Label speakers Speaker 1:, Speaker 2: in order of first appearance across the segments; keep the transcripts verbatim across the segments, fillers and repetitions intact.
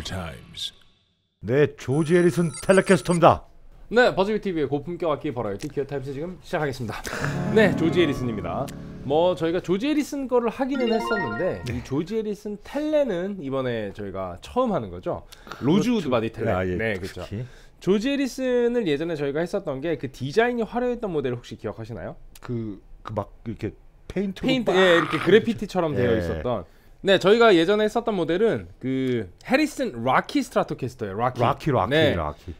Speaker 1: times.
Speaker 2: 네, 조지 해리슨 텔레캐스터입니다.
Speaker 3: 네, 버즈비 티비의 고품격 악기 버라이티 기어 타임스 지금 시작하겠습니다. 네, 조지 해리슨입니다. 뭐 저희가 조지 해리슨 거를 하기는 했었는데 네. 이 조지 해리슨 텔레는 이번에 저희가 처음 하는 거죠. 로즈우드 바디 텔레.
Speaker 2: 아, 예,
Speaker 3: 네, 그렇죠. 조지 해리슨을 예전에 저희가 했었던 게 그 디자인이 화려했던 모델 혹시 기억하시나요?
Speaker 2: 그 그 막 이렇게 페인트
Speaker 3: 페인트 예, 이렇게 그래피티처럼 되어
Speaker 2: 예.
Speaker 3: 있었던. 네, 저희가 예전에 했었던 모델은 그 해리슨 락키 스트라토캐스터예요. 락키.
Speaker 2: 락키 락키
Speaker 3: 네.
Speaker 2: 락키.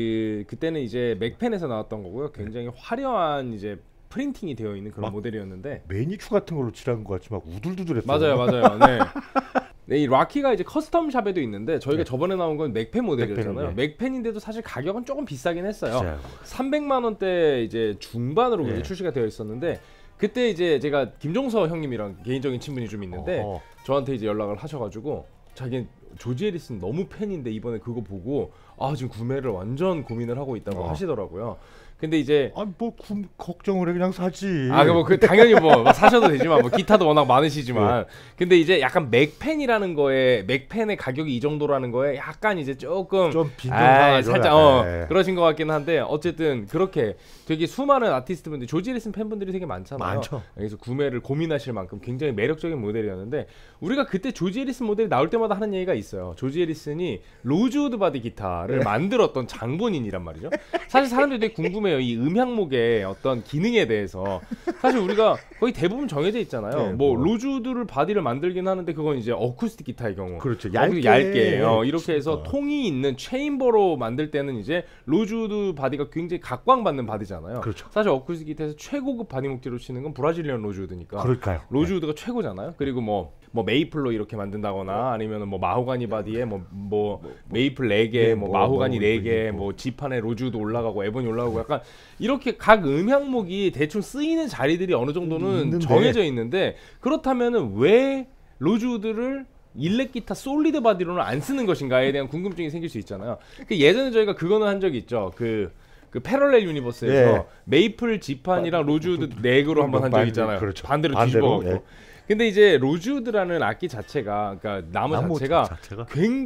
Speaker 3: 그 그때는 이제 맥펜에서 나왔던 거고요. 굉장히 화려한 이제 프린팅이 되어 있는 그런 모델이었는데
Speaker 2: 매니큐 같은 걸로 칠한 것 같이 막 우둘두둘했어요.
Speaker 3: 맞아요, 맞아요. 네. 네, 이 락키가 이제 커스텀 샵에도 있는데 저희가 네. 저번에 나온 건 맥펜 모델이었잖아요. 맥펜, 예. 맥펜인데도 사실 가격은 조금 비싸긴 했어요. 비싸요. 삼백만 원대 이제 중반으로 예. 출시가 되어 있었는데 그때 이제 제가 김종서 형님이랑 개인적인 친분이 좀 있는데 어허. 저한테 이제 연락을 하셔가지고 자기는 조지 해리슨 너무 팬인데 이번에 그거 보고 아 지금 구매를 완전 고민을 하고 있다고 어. 하시더라고요. 근데 이제
Speaker 2: 아 뭐 걱정을 해 그냥 사지.
Speaker 3: 아 뭐 그 당연히 뭐, 뭐 사셔도 되지만 뭐 기타도 워낙 많으시지만 네. 근데 이제 약간 맥펜이라는 거에 맥펜의 가격이 이 정도라는 거에 약간 이제 조금
Speaker 2: 좀 빈정상하죠.
Speaker 3: 살짝 어 네. 그러신 것 같긴 한데 어쨌든 그렇게 되게 수많은 아티스트분들 조지 해리슨 팬분들이 되게 많잖아요.
Speaker 2: 많죠.
Speaker 3: 그래서 구매를 고민하실 만큼 굉장히 매력적인 모델이었는데 우리가 그때 조지 해리슨 모델이 나올 때마다 하는 얘기가 있어요. 조지 해리슨이 로즈우드 바디 기타를 네. 만들었던 장본인이란 말이죠. 사실 사람들이 되게 궁금해. 이 음향목의 어떤 기능에 대해서 사실 우리가 거의 대부분 정해져 있잖아요. 네, 뭐, 뭐 로즈우드를 바디를 만들긴 하는데 그건 이제 어쿠스틱 기타의 경우,
Speaker 2: 그렇죠.
Speaker 3: 얇게, 얇게 어, 이렇게 해서 통이 있는 체인버로 만들 때는 이제 로즈우드 바디가 굉장히 각광받는 바디잖아요.
Speaker 2: 그렇죠.
Speaker 3: 사실 어쿠스틱 기타에서 최고급 바디 목재로 치는 건 브라질리언 로즈우드니까.
Speaker 2: 그럴까요?
Speaker 3: 로즈우드가
Speaker 2: 네.
Speaker 3: 최고잖아요. 그리고 뭐 뭐 메이플로 이렇게 만든다거나 아니면은 뭐 마호가니 바디에 뭐 뭐 뭐, 메이플 네 개, 네, 뭐, 뭐 마호가니 네 개, 뭐 지판에 로즈우드 올라가고 에보니 올라가고 약간 이렇게 각 음향목이 대충 쓰이는 자리들이 어느 정도는 있는데. 정해져 있는데 그렇다면은 왜 로즈우드를 일렉 기타 솔리드 바디로는 안 쓰는 것인가에 대한 궁금증이 생길 수 있잖아요. 그 예전에 저희가 그거는 한 적이 있죠. 그 그 패럴렐 유니버스에서 예. 메이플 지판이랑 로즈우드 넥으로 한번 한 적 있잖아요. 그렇죠. 반대로, 반대로 뒤집어갖고. 예. 근데 이제 로즈우드라는 악기 자체가 그러니까 나무, 나무 자체가, 자체가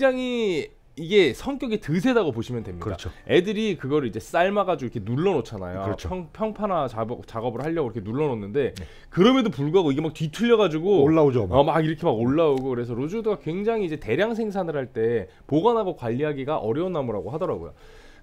Speaker 3: 굉장히 이게 성격이 드세다고 보시면 됩니다.
Speaker 2: 그렇죠.
Speaker 3: 애들이 그거를 이제 삶아가지고 이렇게 눌러놓잖아요.
Speaker 2: 그렇죠.
Speaker 3: 평, 평판화 작업, 작업을 하려고 이렇게 눌러놓는데 네. 그럼에도 불구하고 이게 막 뒤틀려가지고
Speaker 2: 올라오죠. 막.
Speaker 3: 어, 막 이렇게 막 올라오고 그래서 로즈우드가 굉장히 이제 대량 생산을 할 때 보관하고 관리하기가 어려운 나무라고 하더라고요.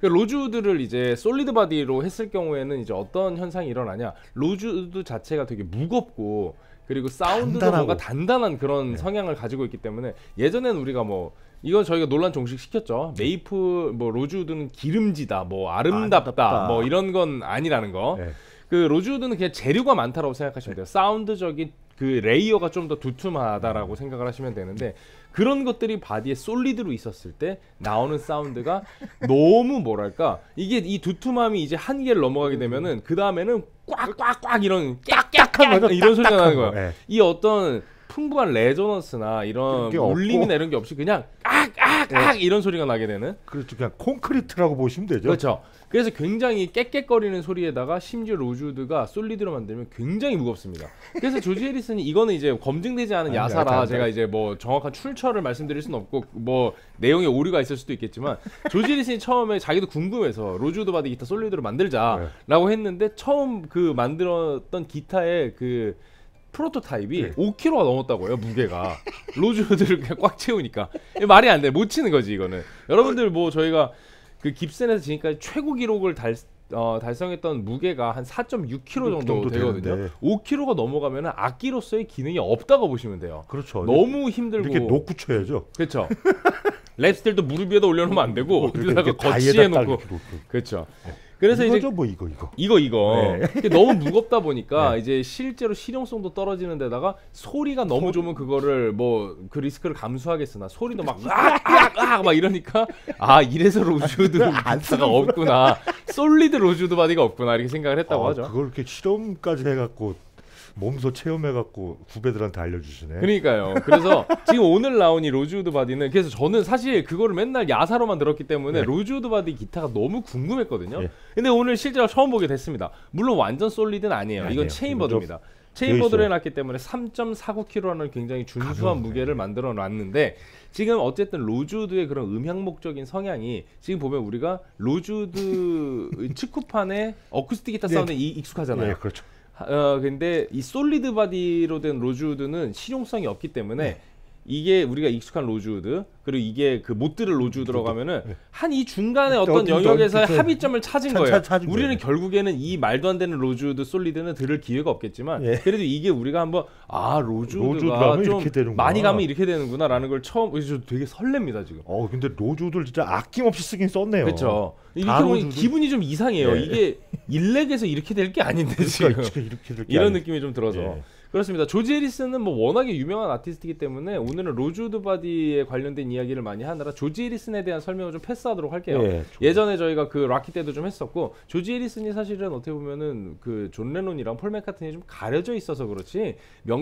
Speaker 3: 로즈우드를 이제 솔리드 바디로 했을 경우에는 이제 어떤 현상이 일어나냐? 로즈우드 자체가 되게 무겁고 그리고 사운드도 단단하고. 뭔가 단단한 그런 네. 성향을 가지고 있기 때문에 예전에는 우리가 뭐 이건 저희가 논란 종식 시켰죠. 메이플 뭐 로즈우드는 기름지다, 뭐 아름답다, 아름답다. 뭐 이런 건 아니라는 거. 네. 그 로즈우드는 그냥 재료가 많다라고 생각하시면 돼요. 사운드적인 그 레이어가 좀 더 두툼하다라고 생각을 하시면 되는데 그런 것들이 바디에 솔리드로 있었을 때 나오는 사운드가 너무 뭐랄까 이게 이 두툼함이 이제 한계를 넘어가게 되면은 그 다음에는 꽉꽉꽉 이런 깍깍한 이런 소리가 나는 거야. 네. 이 어떤 풍부한 레조넌스나 이런 울림이나 이런 게 없이 그냥 깍깍깍 네. 이런 소리가 나게 되는.
Speaker 2: 그렇죠. 그냥 콘크리트라고 보시면 되죠.
Speaker 3: 그렇죠. 그래서 굉장히 깨깨거리는 소리에다가 심지어 로즈우드가 솔리드로 만들면 굉장히 무겁습니다. 그래서 조지 해리슨이 이거는 이제 검증되지 않은 야사라 제가 이제 뭐 정확한 출처를 말씀드릴 수는 없고 뭐 내용에 오류가 있을 수도 있겠지만 조지 해리슨이 처음에 자기도 궁금해서 로즈우드 바디 기타 솔리드로 만들자라고 네. 했는데 처음 그 만들었던 기타의 그 프로토타입이 네. 오 킬로그램가 넘었다고요. 무게가 로즈우드를 그냥 꽉 채우니까 말이 안 돼. 못 치는 거지 이거는. 여러분들 뭐 저희가 그 깁센에서 지금까지 최고 기록을 달, 어, 달성했던 무게가 한 사 점 육 킬로그램 정도, 정도 되거든요. 되는데. 오 킬로그램가 넘어가면 악기로서의 기능이 없다고 보시면 돼요.
Speaker 2: 그렇죠.
Speaker 3: 너무 힘들고
Speaker 2: 이렇게 놓고 쳐야죠.
Speaker 3: 그렇죠. 랩스틸도 무릎 위에다 올려놓으면 안 되고 어디다가 거치해 놓고 그렇죠. 네. 그래서
Speaker 2: 이거죠,
Speaker 3: 이제
Speaker 2: 뭐 이거 이거
Speaker 3: 이거 이거
Speaker 2: 네.
Speaker 3: 너무 무겁다 보니까
Speaker 2: 네.
Speaker 3: 이제 실제로 실용성도 떨어지는 데다가 소리가 너무 소... 좋으면 그거를 뭐 그 리스크를 감수하겠으나 소리도 막 으악 막 이러니까 아 이래서 로즈우드 기타가 없구나 솔리드 로즈우드 바디가 없구나 이렇게 생각을 했다고
Speaker 2: 아,
Speaker 3: 하죠.
Speaker 2: 그걸 이렇게 실험까지 해갖고 몸소 체험해갖고 후배들한테 알려주시네.
Speaker 3: 그러니까요. 그래서 지금 오늘 나온 이 로즈우드 바디는 그래서 저는 사실 그거를 맨날 야사로만 들었기 때문에 네. 로즈우드 바디 기타가 너무 궁금했거든요. 네. 근데 오늘 실제로 처음 보게 됐습니다. 물론 완전 솔리드는 아니에요. 아니에요. 이건 체인버드입니다. 체인버드를
Speaker 2: 있어요.
Speaker 3: 해놨기 때문에 삼 점 사구 킬로그램라는 굉장히 준수한
Speaker 2: 가벼워.
Speaker 3: 무게를 만들어 놨는데 지금 어쨌든 로즈우드의 그런 음향목적인 성향이 지금 보면 우리가 로즈우드 측후판에 어쿠스틱 기타
Speaker 2: 네.
Speaker 3: 사운드에 이- 익숙하잖아요.
Speaker 2: 네, 그렇죠.
Speaker 3: 어 근데 이 솔리드 바디로 된 로즈우드는 실용성이 없기 때문에
Speaker 2: 네.
Speaker 3: 이게 우리가 익숙한 로즈우드 그리고 이게 그 못 들을 로즈우드라고 하면은
Speaker 2: 네.
Speaker 3: 한 이 중간에 어떤
Speaker 2: 어디-
Speaker 3: 영역에서의
Speaker 2: 어디-
Speaker 3: 합의점을 찾은
Speaker 2: 찾-
Speaker 3: 거예요.
Speaker 2: 찾- 찾은
Speaker 3: 우리는
Speaker 2: 거예요.
Speaker 3: 결국에는 이 말도 안 되는 로즈우드 솔리드는 들을 기회가 없겠지만
Speaker 2: 예.
Speaker 3: 그래도 이게 우리가 한번 아
Speaker 2: 로즈우드
Speaker 3: 로즈우드가
Speaker 2: 가면
Speaker 3: 좀
Speaker 2: 이렇게 되는구나.
Speaker 3: 많이 가면 이렇게 되는구나라는 걸 처음 그래서 저 되게 설렙니다 지금.
Speaker 2: 어 근데 로즈우드를 진짜 아낌없이 쓰긴 썼네요.
Speaker 3: 그렇죠. 이렇게
Speaker 2: 다
Speaker 3: 보면
Speaker 2: 로즈우드.
Speaker 3: 기분이 좀 이상해요.
Speaker 2: 예.
Speaker 3: 이게 일렉에서 이렇게 될 게 아닌데 지금.
Speaker 2: 그러니까 이렇게 될게
Speaker 3: 이런
Speaker 2: 아니-
Speaker 3: 느낌이 좀 들어서
Speaker 2: 예.
Speaker 3: 그렇습니다. 조지 해리스는 뭐 워낙에 유명한 아티스트이기 때문에 오늘은 로즈우드 바디에 관련된 이야기를 많이 하느라 조지 해리슨에 대한 설명을 좀 패스하도록 할게요.
Speaker 2: 예,
Speaker 3: 예전에 저희가 그 락키 때도 좀 했었고 조지 해리슨이 사실은 어떻게 보면은 그 존 레논이랑 폴 맥카트니 좀 가려져 있어서 그렇지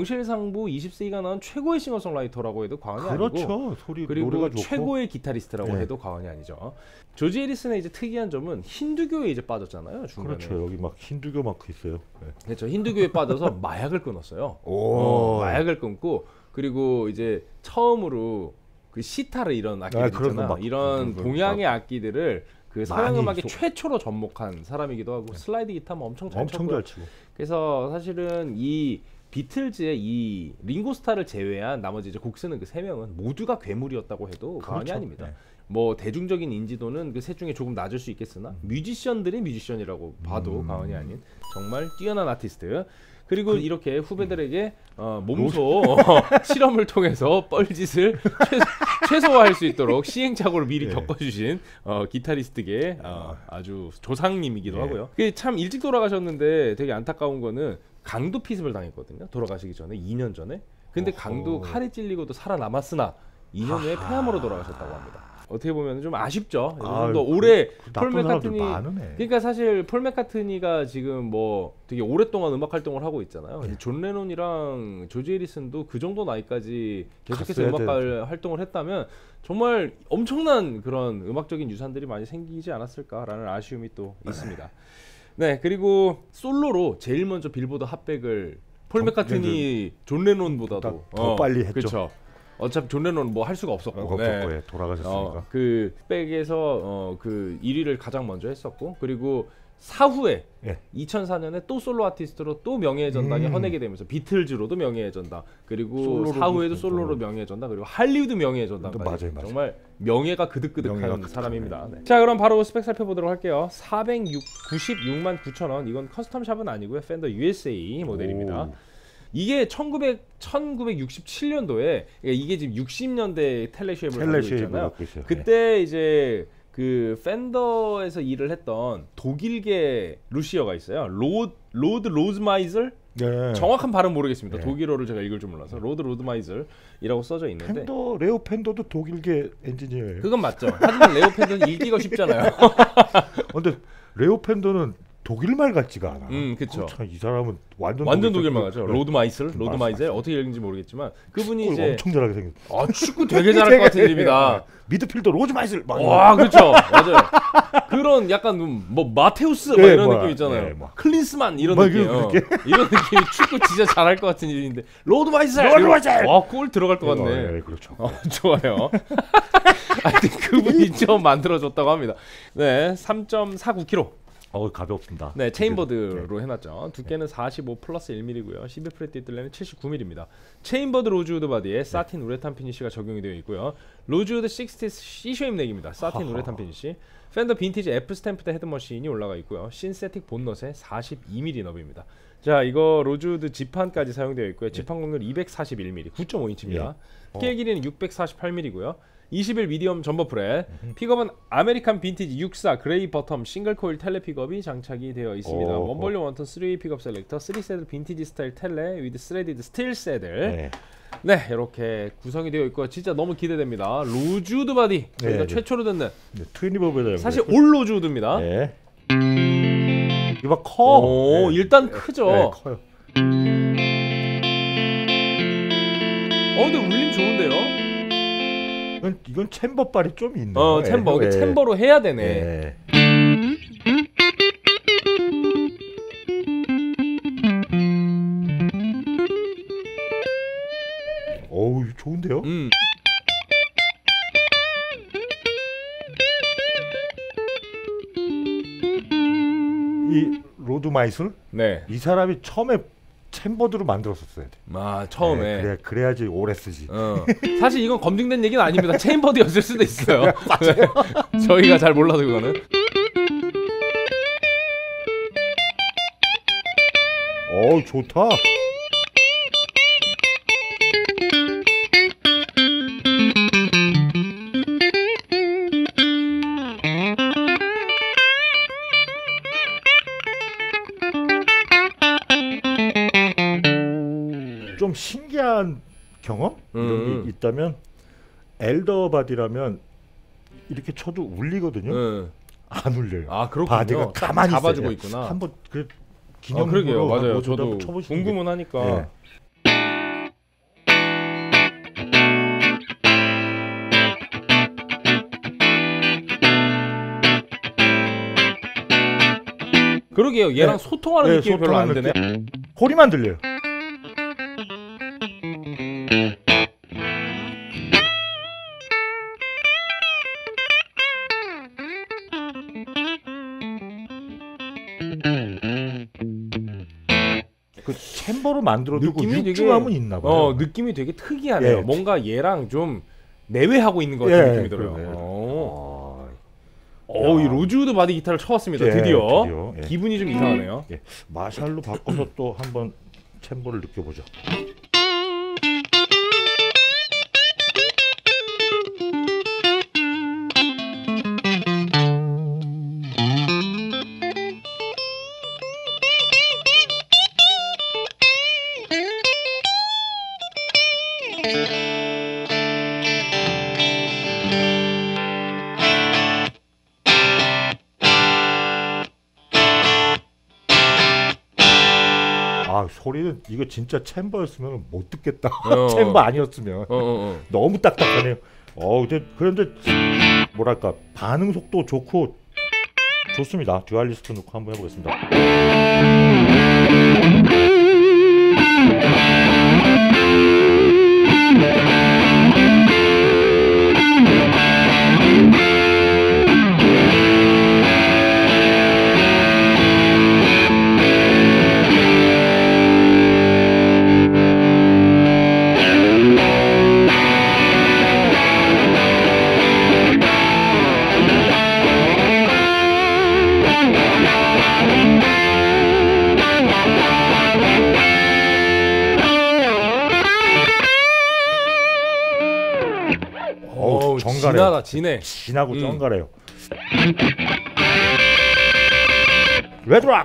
Speaker 3: 명실상부 이십 세기가 나온 최고의 싱어송라이터라고 해도 과언이 아니고
Speaker 2: 그렇죠. 소리
Speaker 3: 그리고
Speaker 2: 노래가 좋고.
Speaker 3: 최고의 기타리스트라고
Speaker 2: 예.
Speaker 3: 해도 과언이 아니죠. 조지 해리슨의 이제 특이한 점은 힌두교에 이제 빠졌잖아요. 중간에.
Speaker 2: 그렇죠. 여기 막 힌두교 마크 있어요. 네.
Speaker 3: 그렇죠. 힌두교에 빠져서 마약을 끊었어요.
Speaker 2: 오.
Speaker 3: 어, 마약을 끊고 그리고 이제 처음으로 그 시타르 이런 악기들
Speaker 2: 아, 그런
Speaker 3: 있잖아.
Speaker 2: 거 막-
Speaker 3: 이런
Speaker 2: 그런 거
Speaker 3: 동양의 악기들을 그 서양
Speaker 2: 많이
Speaker 3: 음악의
Speaker 2: 소-
Speaker 3: 최초로 접목한 사람이기도 하고 슬라이드 기타 뭐 엄청 잘
Speaker 2: 엄청
Speaker 3: 쳤고요.
Speaker 2: 잘 치고.
Speaker 3: 그래서 사실은 이 비틀즈의 이 링고스타를 제외한 나머지 이제 곡 쓰는 그 세 명은 모두가 괴물이었다고 해도 과언이
Speaker 2: 그렇죠.
Speaker 3: 아닙니다.
Speaker 2: 네.
Speaker 3: 뭐 대중적인 인지도는 그 셋 중에 조금 낮을 수 있겠으나 뮤지션들이 뮤지션이라고 봐도
Speaker 2: 음.
Speaker 3: 과언이 아닌 정말 뛰어난 아티스트. 그리고 이렇게 후배들에게 어, 몸소 어, 실험을 통해서 뻘짓을 최소, 최소화할 수 있도록 시행착오를 미리
Speaker 2: 예.
Speaker 3: 겪어주신 어, 기타리스트계 어, 아주 조상님이기도
Speaker 2: 예.
Speaker 3: 하고요. 그게 참 일찍 돌아가셨는데 되게 안타까운 거는 강도 피습을 당했거든요. 돌아가시기 전에 이 년 전에. 근데
Speaker 2: 어허.
Speaker 3: 강도 칼에 찔리고도 살아남았으나 이 년 후에
Speaker 2: 하하.
Speaker 3: 폐암으로 돌아가셨다고 합니다. 어떻게 보면 좀 아쉽죠.
Speaker 2: 아유,
Speaker 3: 좀더 올해
Speaker 2: 그
Speaker 3: 폴
Speaker 2: 나쁜 사람들
Speaker 3: 맥카트니
Speaker 2: 많으네.
Speaker 3: 그러니까 사실 폴 맥카트니가 지금 뭐 되게 오랫동안 음악 활동을 하고 있잖아요. 근데
Speaker 2: 네.
Speaker 3: 존 레논이랑 조지 해리슨도 그 정도 나이까지 계속해서
Speaker 2: 갔어야
Speaker 3: 음악
Speaker 2: 되죠.
Speaker 3: 활동을 했다면 정말 엄청난 그런 음악적인 유산들이 많이 생기지 않았을까라는 아쉬움이 또 있습니다. 네, 그리고 솔로로 제일 먼저 빌보드 핫백을 폴
Speaker 2: 정-
Speaker 3: 맥카트니 존 레논보다도
Speaker 2: 더- 더 빨리 했죠.
Speaker 3: 그렇죠. 어차피 존 레논은 뭐 할 수가 없었고.
Speaker 2: 어,
Speaker 3: 네.
Speaker 2: 네. 돌아가셨으니까.
Speaker 3: 어, 그 백에서 어, 그 일 위를 가장 먼저 했었고 그리고 사후에
Speaker 2: 예.
Speaker 3: 이천사 년에 또 솔로 아티스트로 또 명예의 전당에
Speaker 2: 음.
Speaker 3: 헌내게 되면서 비틀즈로도 명예의 전당 그리고
Speaker 2: 솔로로도
Speaker 3: 사후에도
Speaker 2: 있었고.
Speaker 3: 솔로로 명예의 전당 그리고 할리우드 명예의 전당까지
Speaker 2: 맞아요, 맞아요.
Speaker 3: 정말 명예가 그득그득한
Speaker 2: 명예가 그득하네.
Speaker 3: 사람입니다. 네. 자 그럼 바로 스펙 살펴보도록 할게요. 사백구십육만 구천 원 이건 커스텀 샵은 아니고요. 팬더 유에스에이 모델입니다.
Speaker 2: 오.
Speaker 3: 이게 천구백, 천구백육십칠 년도에 이게 지금 육십 년대 텔레쉐입을 가지고
Speaker 2: 텔레쉐입을
Speaker 3: 있잖아요.
Speaker 2: 갖고 있어요.
Speaker 3: 그때 이제 그 팬더에서 일을 했던 독일계 루시어가 있어요. 로, 로드 로즈마이즐?
Speaker 2: 네.
Speaker 3: 정확한 발음 모르겠습니다.
Speaker 2: 네.
Speaker 3: 독일어를 제가 읽을 줄 몰라서 로드 로드마이즐이라고 써져 있는데
Speaker 2: 팬더 레오 팬더도 독일계 엔지니어예요.
Speaker 3: 그건 맞죠. 하지만 레오 팬더는 읽기가 쉽잖아요.
Speaker 2: 근데 레오 팬더는 독일말 같지가 않아.
Speaker 3: 음, 그쵸.
Speaker 2: 참, 이 사람은 완전
Speaker 3: 완전
Speaker 2: 독일
Speaker 3: 독일말 같죠.
Speaker 2: 네.
Speaker 3: 로드마이슬,
Speaker 2: 그
Speaker 3: 로드마이즐
Speaker 2: 맞아, 맞아.
Speaker 3: 어떻게 읽는지 모르겠지만 그분이
Speaker 2: 축구를
Speaker 3: 이제
Speaker 2: 엄청 잘하게 생겼어.
Speaker 3: 아, 축구 되게 잘할 것 같은 이름이다.
Speaker 2: 미드필더 로즈마이슬 막
Speaker 3: 와, 그렇죠. 맞아요. 그런 약간 좀 뭐 마테우스 막
Speaker 2: 네,
Speaker 3: 이런
Speaker 2: 뭐,
Speaker 3: 느낌 있잖아요.
Speaker 2: 네, 뭐.
Speaker 3: 클린스만 이런
Speaker 2: 뭐,
Speaker 3: 느낌.
Speaker 2: 그렇게.
Speaker 3: 이런 느낌이 축구 진짜 잘할 것 같은 이름인데 로드마이슬.
Speaker 2: 로드마이슬!
Speaker 3: 와, 골 들어갈 것 같네.
Speaker 2: 네, 그렇죠.
Speaker 3: 어, 좋아요. 하여튼 그분이 좀 만들어줬다고 합니다. 네, 삼 점 사구 킬로그램.
Speaker 2: 어 가볍습니다.
Speaker 3: 네, 체인버드로 해놨죠. 두께는 사십오 플러스 일 밀리미터고요. 십이 프렛 뒷뜰레는 칠십구 밀리미터입니다. 체인버드 로즈우드 바디에 사틴 우레탄 피니쉬가 적용이 되어 있고요. 로즈우드 식스티 C쉐입 넥입니다. 사틴
Speaker 2: 하하.
Speaker 3: 우레탄 피니쉬. 팬더 빈티지 F 스탬프드 헤드머신이 올라가 있고요. 신세틱 본넛에 사십이 밀리미터 너비입니다. 자, 이거 로즈우드 지판까지 사용되어 있고요. 지판 공률 이백사십일 밀리미터, 구 점 오 인치입니다.
Speaker 2: 예.
Speaker 3: 스케일 길이는 육백사십팔 밀리미터고요. 이십일 미디엄 점버 프렛. 픽업은 아메리칸 빈티지 육십사 그레이 버텀 싱글 코일 텔레 픽업이 장착이 되어 있습니다.
Speaker 2: 오,
Speaker 3: 원볼륨 원톤 삼 픽업 셀렉터, 삼 세들 빈티지 스타일 텔레 위드 스레디드 스틸 세들.
Speaker 2: 네.
Speaker 3: 네, 이렇게 구성이 되어 있고 진짜 너무 기대됩니다. 로즈우드 바디 저희가
Speaker 2: 네, 네.
Speaker 3: 최초로 듣는
Speaker 2: 네, 트윈리버보다
Speaker 3: 사실 올 로즈우드입니다.
Speaker 2: 네. 이거 커.
Speaker 3: 오,
Speaker 2: 네.
Speaker 3: 일단 크죠.
Speaker 2: 네, 커요.
Speaker 3: 어, 근데 울림 좋은데요?
Speaker 2: 이건, 이건 챔버 발이 좀 있네.
Speaker 3: 어, 챔버. 이게 챔버로 해야 되네.
Speaker 2: 네. 이 로드 마이슬
Speaker 3: 네.
Speaker 2: 이 사람이 처음에 챔버드로 만들었었어야 돼.
Speaker 3: 아 처음에.
Speaker 2: 네, 그래 그래야지 오래 쓰지.
Speaker 3: 어. 사실 이건 검증된 얘기는 아닙니다. 체인버드였을 수도 있어요. 네. 저희가 잘 몰라서 그거는.
Speaker 2: 어 좋다. 좀 신기한 경험 이런
Speaker 3: 음.
Speaker 2: 게 있다면 엘더바디라면 이렇게 쳐도 울리거든요.
Speaker 3: 네.
Speaker 2: 안 울려요.
Speaker 3: 아 그렇군요.
Speaker 2: 바디가 가만히
Speaker 3: 잡아주고
Speaker 2: 있어요.
Speaker 3: 있구나.
Speaker 2: 한번 그
Speaker 3: 아,
Speaker 2: 기념으로
Speaker 3: 그러게요. 맞아요.
Speaker 2: 한번
Speaker 3: 저도
Speaker 2: 쳐보시는 게-
Speaker 3: 궁금은 하니까.
Speaker 2: 예.
Speaker 3: 그러게요. 얘랑
Speaker 2: 네.
Speaker 3: 소통하는
Speaker 2: 네,
Speaker 3: 느낌이 별로 안
Speaker 2: 소통하는
Speaker 3: 드네.
Speaker 2: 소리만 들려요. 그 챔버로 만들어도 그
Speaker 3: 느낌이 되게-
Speaker 2: 육중함은 있나 봐요.
Speaker 3: 어 느낌이 되게 특이하네요.
Speaker 2: 예.
Speaker 3: 뭔가 얘랑 좀 내외하고 있는 것 같은
Speaker 2: 예,
Speaker 3: 느낌이 들어요.
Speaker 2: 그러네.
Speaker 3: 어.
Speaker 2: 아,
Speaker 3: 어, 이 로즈우드 바디 기타를 쳐왔습니다.
Speaker 2: 예,
Speaker 3: 드디어.
Speaker 2: 드디어, 예.
Speaker 3: 기분이 좀 이상하네요.
Speaker 2: 예. 마샬로 바꿔서 또 한번 챔버를 느껴보죠. 아 소리는 이거 진짜 챔버였으면 못 듣겠다.
Speaker 3: 어.
Speaker 2: 챔버 아니었으면
Speaker 3: 어, 어, 어.
Speaker 2: 너무 딱딱하네요. 어 근데 그런데 뭐랄까 반응 속도 좋고 좋습니다. 듀얼리스트 놓고 한번 해보겠습니다. 어우,
Speaker 3: 어우,
Speaker 2: 정갈해요.
Speaker 3: 진하다, 진해.
Speaker 2: 진하고
Speaker 3: 음.
Speaker 2: 정갈해요. 레드락.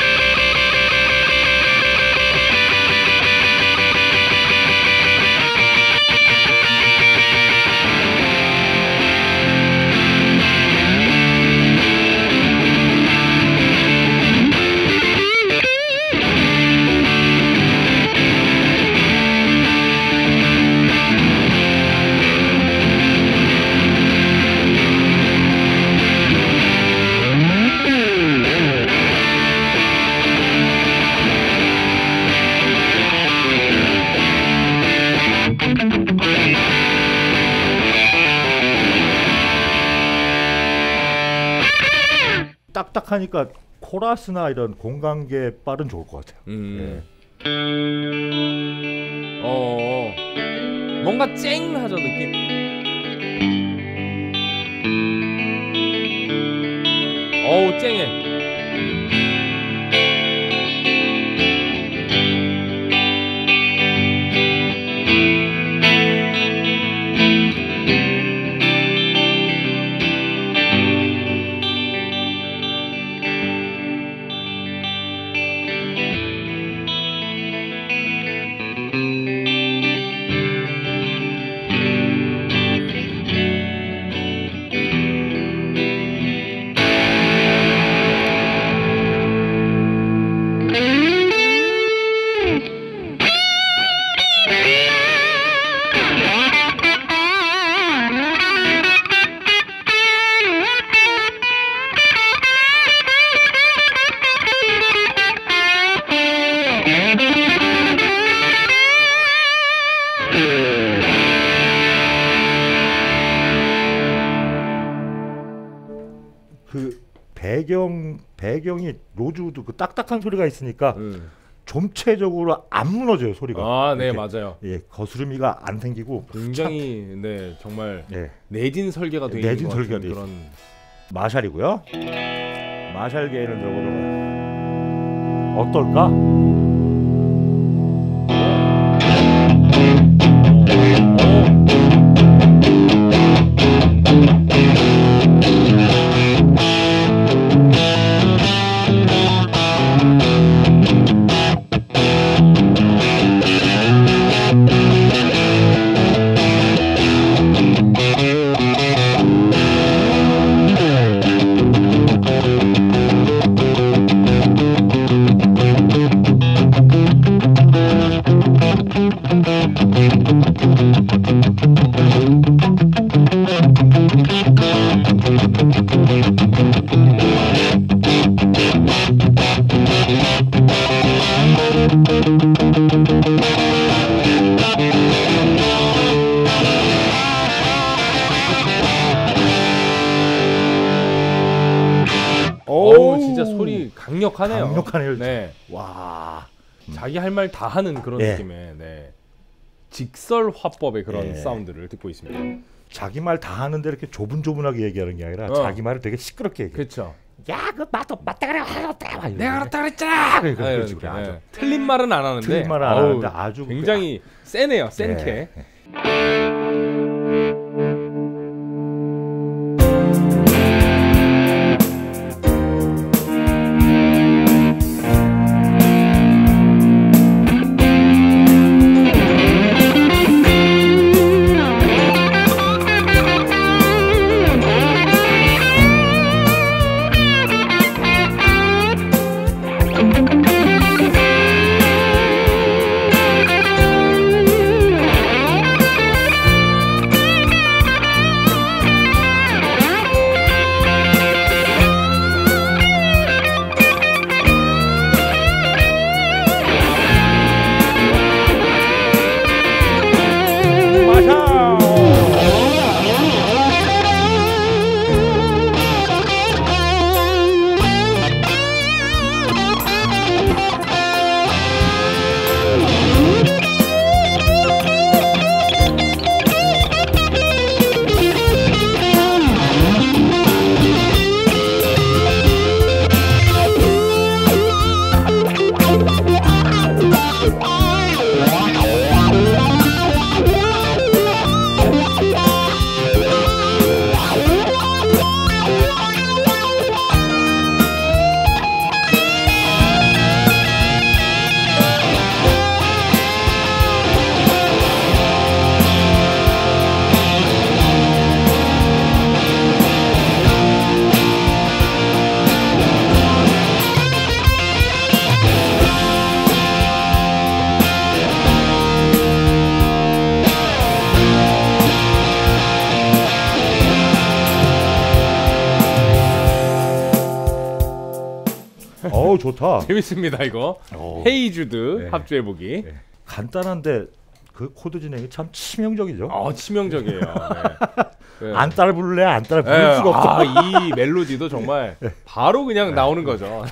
Speaker 2: 딱딱하니까 코러스나 이런 공간계 빨은 좋을 것 같아요.
Speaker 3: 음. 어. 뭔가 쨍하죠, 느낌. 어우, 쨍해.
Speaker 2: 배경 배경이 로즈우드 그 딱딱한 소리가 있으니까
Speaker 3: 음.
Speaker 2: 전체적으로 안 무너져요 소리가.
Speaker 3: 아, 네,
Speaker 2: 이렇게,
Speaker 3: 맞아요.
Speaker 2: 예, 거스름이가 안 생기고
Speaker 3: 굉장히 네 정말
Speaker 2: 예,
Speaker 3: 내진 설계가 돼 있는
Speaker 2: 내진
Speaker 3: 것
Speaker 2: 설계가
Speaker 3: 같은
Speaker 2: 돼
Speaker 3: 그런.
Speaker 2: 마샬이고요. 마샬 게인을 들어보도록 어떨까?
Speaker 3: 어우, 진짜 소리 강력하네요.
Speaker 2: 강력하네요.
Speaker 3: 네.
Speaker 2: 와.
Speaker 3: 자기 할 말 다 하는 그런
Speaker 2: 예.
Speaker 3: 느낌의 네. 직설 화법의 그런
Speaker 2: 예.
Speaker 3: 사운드를 듣고 있습니다.
Speaker 2: 자기 말 다 하는데 이렇게 조분조분하게 얘기하는 게 아니라
Speaker 3: 어.
Speaker 2: 자기 말을 되게 시끄럽게 얘기해.
Speaker 3: 그렇죠.
Speaker 2: 야, 그 맞다, 맞다 그래, 맞다.
Speaker 3: 내가 그렇다 그랬잖아.
Speaker 2: 그러니까
Speaker 3: 네,
Speaker 2: 그렇지,
Speaker 3: 이렇게.
Speaker 2: 아주.
Speaker 3: 네. 틀린 말은 안 하는데.
Speaker 2: 틀린 말은 안
Speaker 3: 어우,
Speaker 2: 하는데 아주
Speaker 3: 굉장히 세네요. 센
Speaker 2: 네.
Speaker 3: 캐.
Speaker 2: 어우 좋다.
Speaker 3: 재밌습니다 이거.
Speaker 2: 어.
Speaker 3: 헤이주드
Speaker 2: 네.
Speaker 3: 합주해 보기.
Speaker 2: 네. 간단한데 그 코드 진행이 참 치명적이죠.
Speaker 3: 어 치명적이에요. 네. 네.
Speaker 2: 안 따라 부를래 안 따라 부를
Speaker 3: 네.
Speaker 2: 수가 없어.
Speaker 3: 아, 이 멜로디도 정말 바로 그냥 나오는 거죠.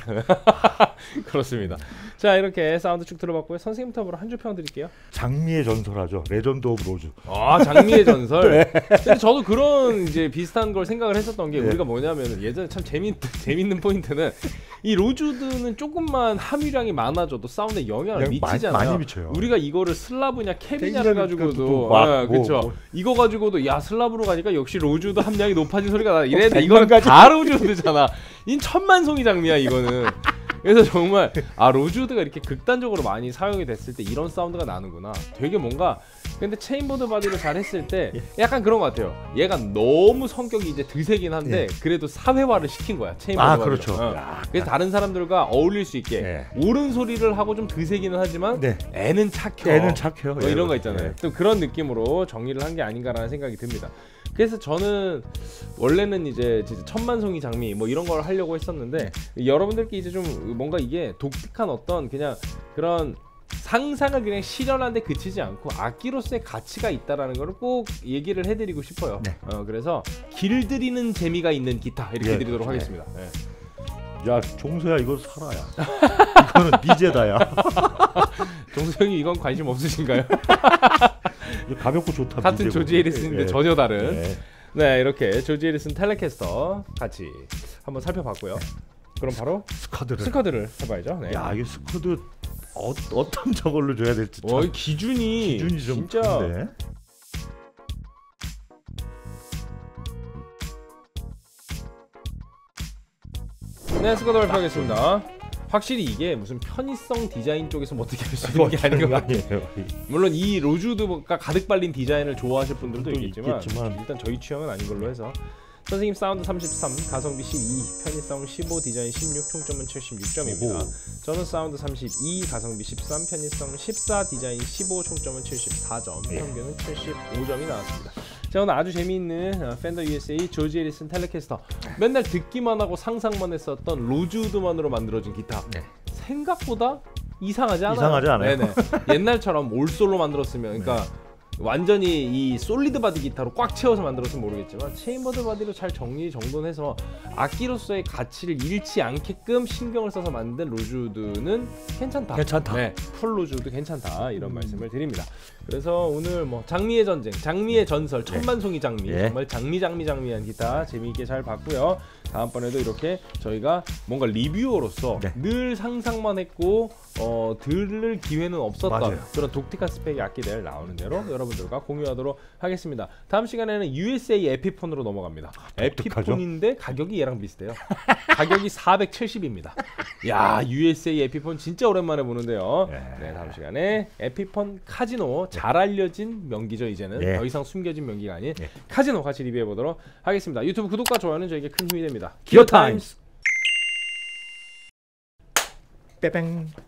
Speaker 3: 그렇습니다. 자 이렇게 사운드 쭉 들어봤고요. 선생님 탑으로 한 줄 평 드릴게요.
Speaker 2: 장미의 전설하죠. 레전드 오브 로즈.
Speaker 3: 아 장미의 전설. 근데 저도 그런 이제 비슷한 걸 생각을 했었던 게
Speaker 2: 네.
Speaker 3: 우리가 뭐냐면 예전에 참 재밌 재밌는 포인트는 이 로즈우드는 조금만 함유량이 많아져도 사운드에 영향을
Speaker 2: 그냥 많이-
Speaker 3: 미치잖아요.
Speaker 2: 많이 미쳐요.
Speaker 3: 우리가 이거를 슬라브냐 케비냐를
Speaker 2: 케비냐를
Speaker 3: 가지고도
Speaker 2: 막
Speaker 3: 네,
Speaker 2: 뭐,
Speaker 3: 그렇죠.
Speaker 2: 뭐.
Speaker 3: 이거 가지고도 야 슬라브로 가니까 역시 로즈우드 함량이 높아진 소리가 나. 이랬는데
Speaker 2: 백만
Speaker 3: 이거는
Speaker 2: 가지.
Speaker 3: 다 로즈우드잖아. 이 천만송이 장미야 이거는. 그래서 정말 아 로즈우드가 이렇게 극단적으로 많이 사용이 됐을 때 이런 사운드가 나는구나. 되게 뭔가 근데 체인보드 바디로 잘 했을 때 약간 그런 것 같아요. 얘가 너무 성격이 이제 드세긴 한데
Speaker 2: 예.
Speaker 3: 그래도 사회화를 시킨 거야 체인보드
Speaker 2: 아
Speaker 3: 바디로.
Speaker 2: 그렇죠.
Speaker 3: 어.
Speaker 2: 야,
Speaker 3: 그래서 다른 사람들과 어울릴 수 있게
Speaker 2: 네.
Speaker 3: 옳은 소리를 하고 좀 드세기는 하지만
Speaker 2: 네.
Speaker 3: 애는 착혀.
Speaker 2: 애는 착해요.
Speaker 3: 뭐 이런 거 있잖아요.
Speaker 2: 네.
Speaker 3: 좀 그런 느낌으로 정리를 한 게 아닌가라는 생각이 듭니다. 그래서 저는 원래는 이제 진짜 천만송이 장미 뭐 이런 걸 하려고 했었는데 여러분들께 이제 좀 뭔가 이게 독특한 어떤 그냥 그런 상상을 그냥 실현하는데 그치지 않고 악기로서의 가치가 있다라는 걸 꼭 얘기를 해드리고 싶어요.
Speaker 2: 네.
Speaker 3: 어, 그래서 길들이는 재미가 있는 기타 이렇게
Speaker 2: 예.
Speaker 3: 드리도록
Speaker 2: 네.
Speaker 3: 하겠습니다. 네.
Speaker 2: 야 종서야 이거 사라야. 이거는 미제다야.
Speaker 3: 종수 형이 이건 관심 없으신가요?
Speaker 2: 이거 가볍고 좋다.
Speaker 3: 같은
Speaker 2: 미제고.
Speaker 3: 조지 해리슨인데
Speaker 2: 예.
Speaker 3: 전혀 다른.
Speaker 2: 예.
Speaker 3: 네, 이렇게 조지 해리슨 텔레캐스터 같이 한번 살펴봤고요. 그럼 바로
Speaker 2: 스쿼드를.
Speaker 3: 스쿼드를 해봐야죠. 네.
Speaker 2: 야 이게 스쿼드 어, 어떤 저걸로 줘야 될지 참
Speaker 3: 어, 이 기준이,
Speaker 2: 기준이 좀
Speaker 3: 진짜
Speaker 2: 큰데.
Speaker 3: 네, 스쿼드 발표하겠습니다. 확실히 이게 무슨 편의성 디자인 쪽에서 뭐 어떻게 할 수 있는 게 아닌 것 같아요.
Speaker 2: 아니에요.
Speaker 3: 물론 이 로즈우드가 가득 발린 디자인을 좋아하실 분들도
Speaker 2: 또
Speaker 3: 있겠지만,
Speaker 2: 있겠지만.
Speaker 3: 일단 저희 취향은 아닌 걸로 해서 선생님 사운드 삼십삼, 가성비 십이, 편의성 십오, 디자인 십육, 총점은 칠십육 점입니다.
Speaker 2: 오호.
Speaker 3: 저는 사운드 삼십이, 가성비 십삼, 편의성 십사, 디자인 십오, 총점은 칠십사 점,
Speaker 2: 예.
Speaker 3: 평균은 칠십오 점이 나왔습니다. 자, 오늘 아주 재미있는 어, 팬더 유에스에이 조지 해리슨 텔레캐스터. 맨날 듣기만 하고 상상만 했었던 로즈우드만으로 만들어진 기타.
Speaker 2: 네.
Speaker 3: 생각보다 이상하지 않아요.
Speaker 2: 이상하지 않아요.
Speaker 3: 네네. 옛날처럼 올솔로 만들었으면, 그러니까 완전히 이 솔리드 바디 기타로 꽉 채워서 만들었으면 모르겠지만 체인버드 바디로 잘 정리 정돈해서 악기로서의 가치를 잃지 않게끔 신경을 써서 만든 로즈우드는 괜찮다.
Speaker 2: 괜찮다.
Speaker 3: 네, 풀 로즈우드 괜찮다 이런 음. 말씀을 드립니다. 그래서 오늘 뭐 장미의 전쟁, 장미의 전설, 천만송이 장미,
Speaker 2: 예.
Speaker 3: 정말 장미 장미 장미한 기타 재미있게 잘 봤고요. 다음번에도 이렇게 저희가 뭔가 리뷰어로서
Speaker 2: 네.
Speaker 3: 늘 상상만 했고 어, 들을 기회는 없었던
Speaker 2: 맞아요.
Speaker 3: 그런 독특한 스펙의 악기들 나오는 대로 여러분들과 공유하도록 하겠습니다. 다음 시간에는 유에스에이 에피폰으로 넘어갑니다.
Speaker 2: 독특하죠?
Speaker 3: 에피폰인데 가격이 얘랑 비슷해요. 가격이 사백칠십입니다. 야, 유에스에이 에피폰 진짜 오랜만에 보는데요.
Speaker 2: 예.
Speaker 3: 네, 다음 시간에 에피폰 카지노, 잘 알려진 명기죠. 이제는
Speaker 2: 예.
Speaker 3: 더 이상 숨겨진 명기가 아닌
Speaker 2: 예.
Speaker 3: 카지노 같이 리뷰해 보도록 하겠습니다. 유튜브 구독과 좋아요는 저에게 큰 힘이 됩니다.
Speaker 2: 기어 타임스. 빼뺑.